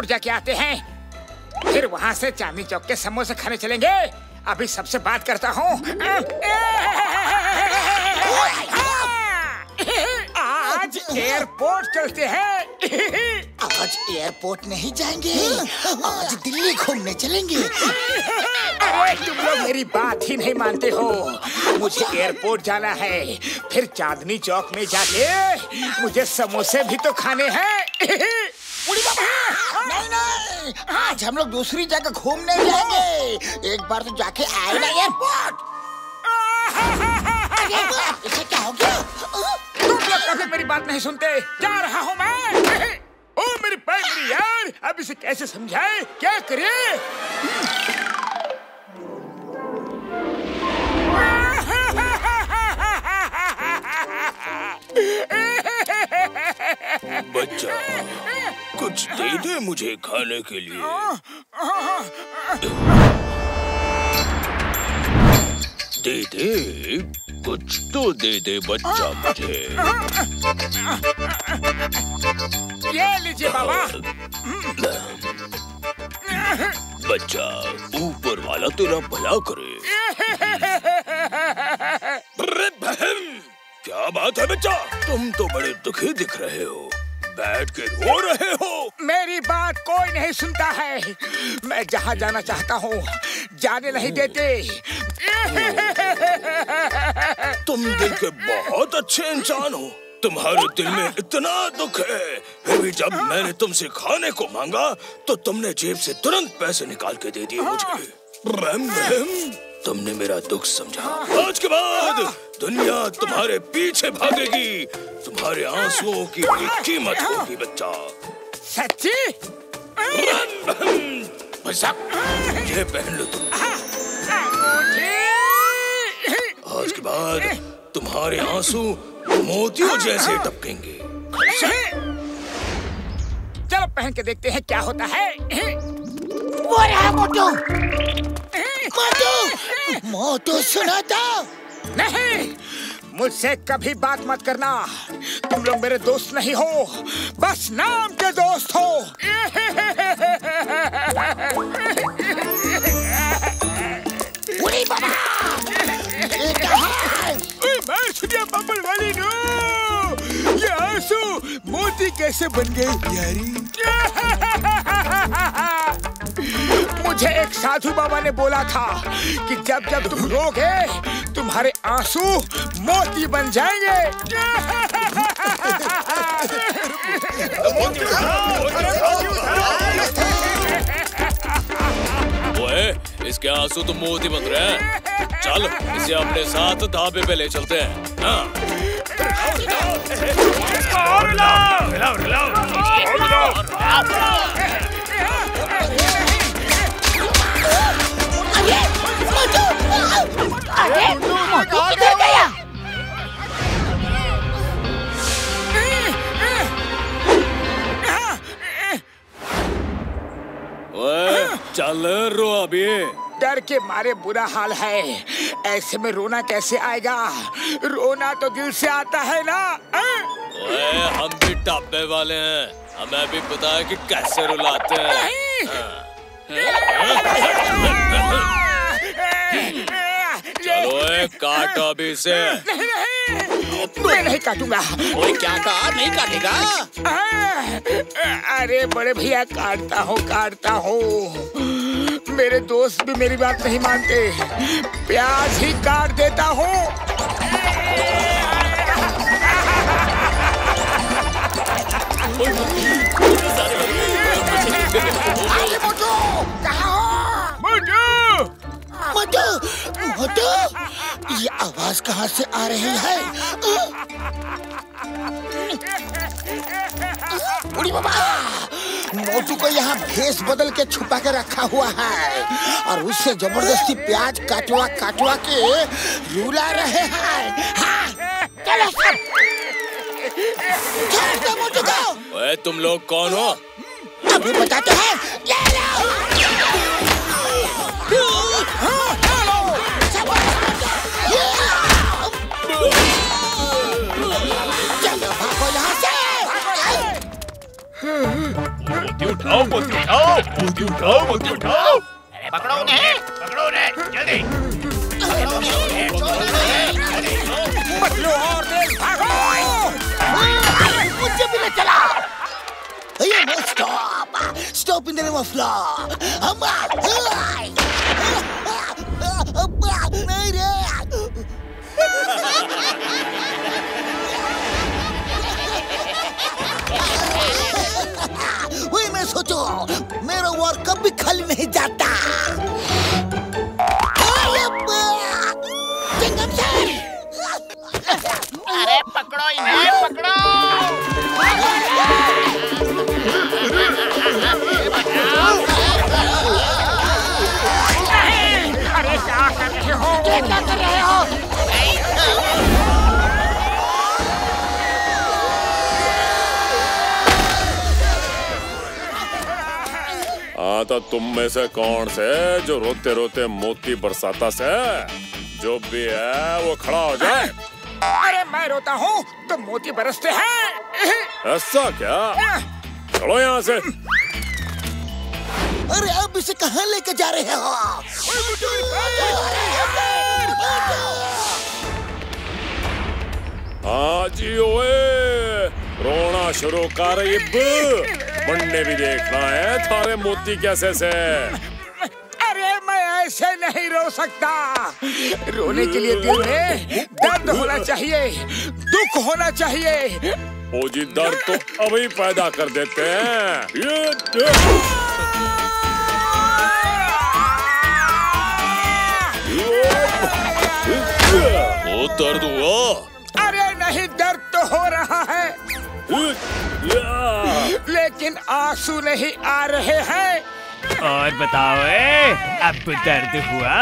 Airport जाके आते हैं, फिर वहाँ से चांदनी चौक के समोसे खाने चलेंगे। अभी सबसे बात करता हूँ। आज एयरपोर्ट चलते हैं। आज एयरपोर्ट नहीं जाएंगे, आज दिल्ली घूमने चलेंगे। अरे तुम लोग मेरी बात ही नहीं मानते हो। मुझे एयरपोर्ट जाना है, फिर चांदनी चौक में जाके मुझे समोसे भी तो खाने हैं। नहीं नहीं, आज हम लोग दूसरी जगह घूमने जाएंगे। एक बार तो जाके आए ना एयरपोर्ट। इसे क्या हो गया? तुम लोग कभी मेरी बात नहीं सुनते। जा रहा हूँ मैं। ओ मेरी पैगरी यार, अब इसे कैसे समझाए, क्या करे? बच्चा, कुछ दे दे मुझे खाने के लिए। दे दे, कुछ तो दे दे बच्चा मुझे। ये लीजिए बाबा। बच्चा, ऊपर वाला तेरा भला करे। क्या बात है बच्चा, तुम तो बड़े दुखी दिख रहे हो, बैठ के रो रहे हो। मेरी बात कोई नहीं सुनता है। मैं जहाँ जाना चाहता हूँ जाने नहीं देते। तुम दिल के बहुत अच्छे इंसान हो, तुम्हारे दिल में इतना दुख है, फिर भी जब मैंने तुमसे खाने को मांगा तो तुमने जेब से तुरंत पैसे निकाल के दे दिए मुझे। तुमने मेरा दुख समझा। आज के बाद दुनिया तुम्हारे पीछे भागेगी, तुम्हारे आंसुओं की कोई कीमत होगी बच्चा। सच्ची? ये पहन लो तुम। आज के बाद तुम्हारे आंसू मोतियों जैसे टपकेंगे। चलो पहन के देखते हैं क्या होता है। वो रहा मोटू। मोटू, मोटू सुना था? नहीं, मुझसे कभी बात मत करना। तुम लोग मेरे दोस्त नहीं हो, बस नाम के दोस्त हो। उड़ी बाबा, ये क्या है? मैं सुनिया बबल वाली नो। ये आंसू मोती कैसे बन गए यारी? मुझे एक साधु बाबा ने बोला था कि जब जब तुम रोगे तुम्हारे आंसू मोती बन जाएंगे। ओए, इसके आंसू तो मोती बन रहे हैं। चल, इसे अपने साथ ढाबे पे ले चलते हैं। हाँ। अरे मोटू किधर गया? ओए, चल रो अभी। डर के मारे बुरा हाल है, ऐसे में रोना कैसे आएगा? रोना तो दिल से आता है ना। ओए, हम भी ढाबे वाले हैं, हमें भी पता है कि कैसे रुलाते हैं। चलो काट अभी इसे। मैं नहीं काटूंगा। ओए क्या कहा, नहीं काटेगा? अरे बड़े भैया काटता हूँ। मेरे दोस्त भी मेरी बात नहीं मानते, प्याज ही काट देता हूँ। मोटू, कहाँ हो? मोटू! मोटू, मोटू, ये आवाज कहाँ से आ रही है? उड़ी बाबा, मोटू को यहाँ भेष बदल के छुपा के रखा हुआ है और उससे जबरदस्ती प्याज काटवा काटवा के रुला रहे हैं। हाँ, चलो सब छोड़ दो मोटू को। ओए, तुम लोग कौन हो? अभी बताते हैं। ये लो। मोती उठाओ, मोती मोती उठाओ, मोती उठाओ। अरे पकड़ो उन्हें, जल्दी। मत लो और तेज भागो। मुझे भी ले चला। Stop in the name of law. नहीं रे। वही मैं सोचो, मेरा वार कभी खाली नहीं जाता। अरे पकड़ो इन्हें, पकड़ो। अरे क्या कर रहे हो? क्या कर रहे हो? हाँ तो तुम में से कौन से जो रोते रोते मोती बरसाता से? जो भी है वो खड़ा हो जाए। अरे मैं रोता हूँ तो मोती बरसते हैं। ऐसा क्या? चलो यहाँ से। अरे अब इसे कहाँ लेके जा रहे हो? हाँ जी ओए, रोना शुरू कर। बनने भी देखना है थारे मोती कैसे से। अरे मैं ऐसे नहीं रो सकता। रोने के लिए दिल में दर्द होना चाहिए, दुख होना चाहिए। ओ जी दर्द तो अभी पैदा कर देते हैं। वो दर्द हुआ? अरे नहीं, दर्द तो हो रहा है लेकिन आंसू नहीं आ रहे हैं। और बताओ अब दर्द हुआ?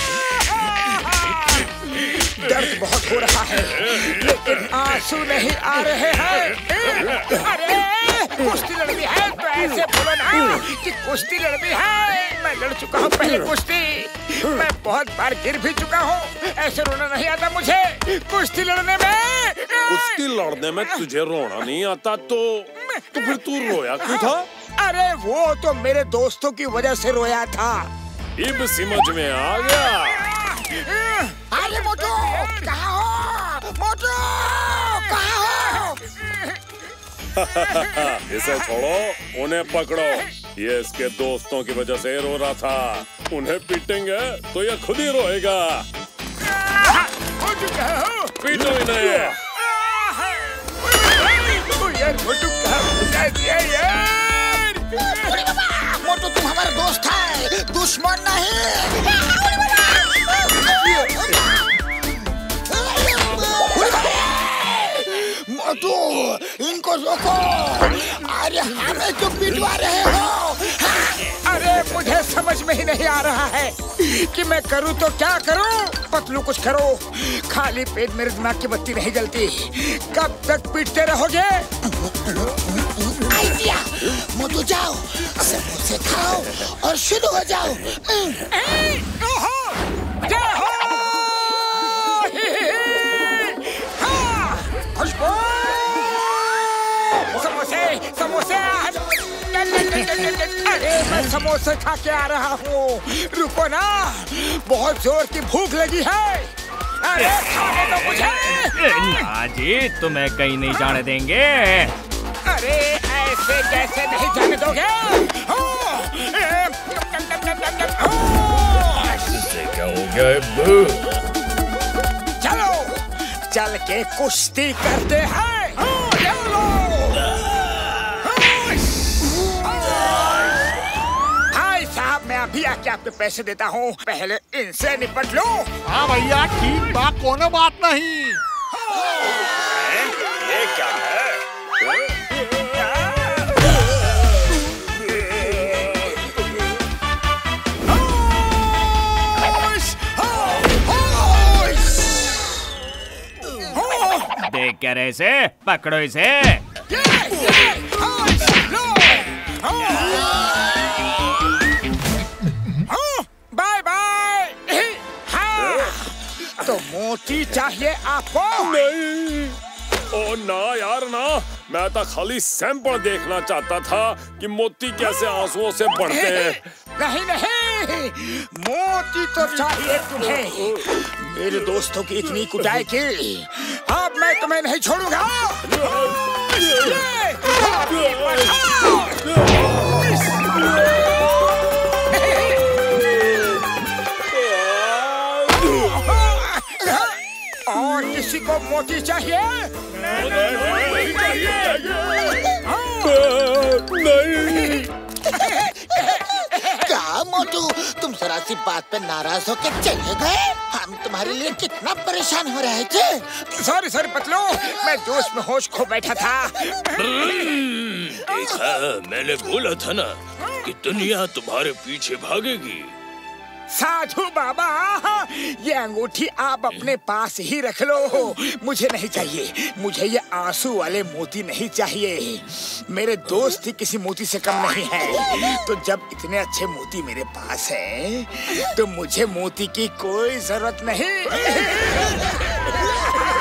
दर्द बहुत हो रहा है लेकिन आंसू नहीं आ रहे हैं। अरे कुश्ती लड़नी है तो ऐसे बोलो ना कि कुश्ती लड़नी है। मैं लड़ चुका हूँ पहले कुश्ती, मैं बहुत बार गिर भी चुका हूँ। ऐसे रोना नहीं आता मुझे कुश्ती लड़ने में। कुश्ती लड़ने में तुझे रोना नहीं आता तो फिर तू रोया क्यों था? अरे वो तो मेरे दोस्तों की वजह से रोया था। अब समझ में आ गया। अरे मोटू कहाँ हो? मोटू कहाँ हो? इसे छोड़ो, उन्हें पकड़ो। ये इसके दोस्तों की वजह से रो रहा था। उन्हें पीटेंगे तो ये खुद ही रोएगा। पीटो इन्हें। मोटू तुम हमारा दोस्त है, दुश्मन नहीं। मोटू इनको रोको। अरे हमें क्यों पिटवा रहे हो? अरे मुझे समझ में ही नहीं आ रहा है कि मैं करूं तो क्या करूं। पतलू कुछ करो, खाली पेट मेरे दिमाग की बत्ती नहीं जलती। कब तक पीटते रहोगे? आइडिया, मोटू जाओ, समोसे खाओ और शुरू हो जाओ। खुशबू, समोसे समोसे। अरे मैं समोसे खा के आ रहा हूँ, रुको ना, बहुत जोर की भूख लगी है। अरे खाने दो मुझे। ना जी, तुम्हें कहीं नहीं जाने देंगे। अरे ऐसे कैसे नहीं जाने दोगे? इससे क्या हो गया? चलो चल के कुश्ती करते हैं। हाय साहब, मैं अभी आके आपके पैसे देता हूँ, पहले इनसे निपट लो। हाँ भैया ठीक बा, कोनो बात नहीं। ये क्या है? देख क्या रहे से, पकड़ो इसे। Bye bye. तो मोती चाहिए आपको? नहीं, ओ ना यार ना, मैं तो खाली सैंपल देखना चाहता था कि मोती कैसे आंसुओं से बढ़ते हैं। नहीं नहीं, मोती तो चाहिए तुम्हें। मेरे दोस्तों की इतनी कुटाई की, अब मैं तुम्हें नहीं छोड़ूंगा। और किसी को मोती चाहिए? नहीं। क्या मोटू, तुम जरा सी बात पे नाराज होकर चले गए? हम तुम्हारे लिए कितना परेशान हो रहे थे। सॉरी पतलू, मैं जोश में होश खो बैठा था। देखा, मैंने बोला था ना कि दुनिया तुम्हारे पीछे भागेगी। साधु बाबा, ये अंगूठी आप अपने पास ही रख लो। मुझे नहीं चाहिए, मुझे ये आंसू वाले मोती नहीं चाहिए। मेरे दोस्त ही किसी मोती से कम नहीं है। तो जब इतने अच्छे मोती मेरे पास हैं, तो मुझे मोती की कोई जरूरत नहीं।